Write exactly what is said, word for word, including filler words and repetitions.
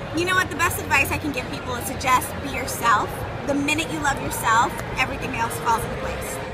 You know what, the best advice I can give people is to just be yourself. The minute you love yourself, everything else falls into place.